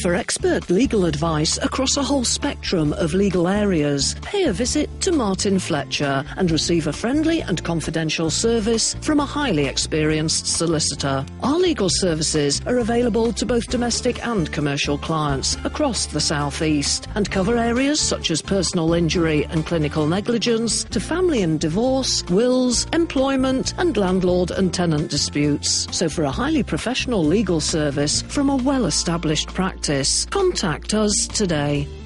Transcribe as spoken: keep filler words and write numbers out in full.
For expert legal advice across a whole spectrum of legal areas, pay a visit to Martin Fletcher and receive a friendly and confidential service from a highly experienced solicitor. Our legal services are available to both domestic and commercial clients across the South East and cover areas such as personal injury and clinical negligence to family and divorce, wills, employment and landlord and tenant disputes. So for a highly professional legal service from a well-established practice, contact us today.